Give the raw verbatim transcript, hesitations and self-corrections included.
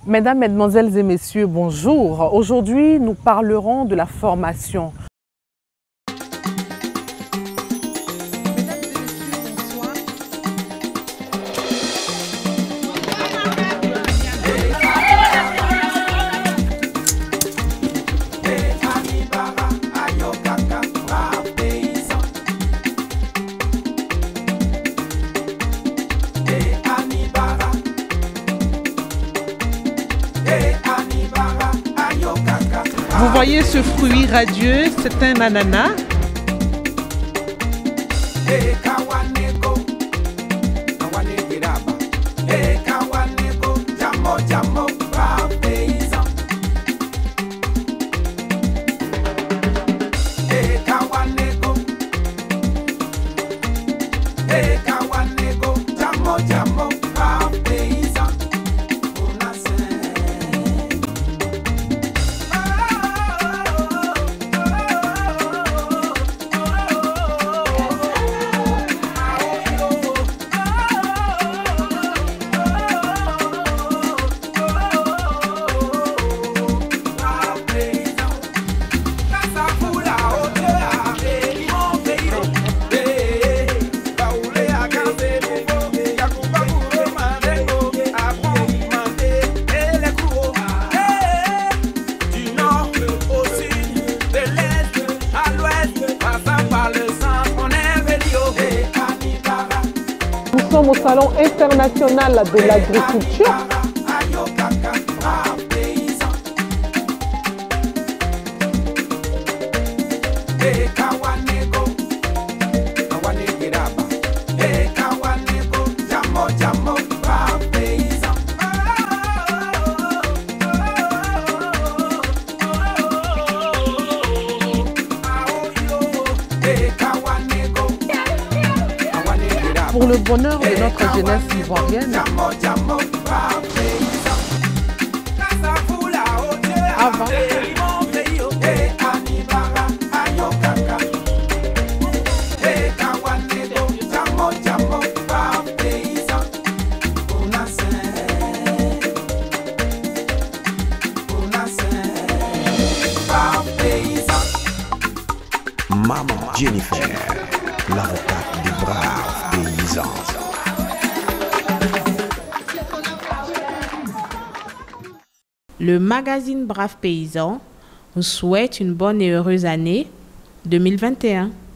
Mesdames, Mesdemoiselles et Messieurs, bonjour. Aujourd'hui, nous parlerons de la formation. Vous voyez ce fruit radieux, c'est un ananas. Nous sommes au Salon international de l'agriculture. Pour le bonheur de notre jeunesse ivoirienne, avant, Maman Jennifer, l'avocate des braves paysans. Le magazine Braves Paysans vous souhaite une bonne et heureuse année deux mille vingt et un.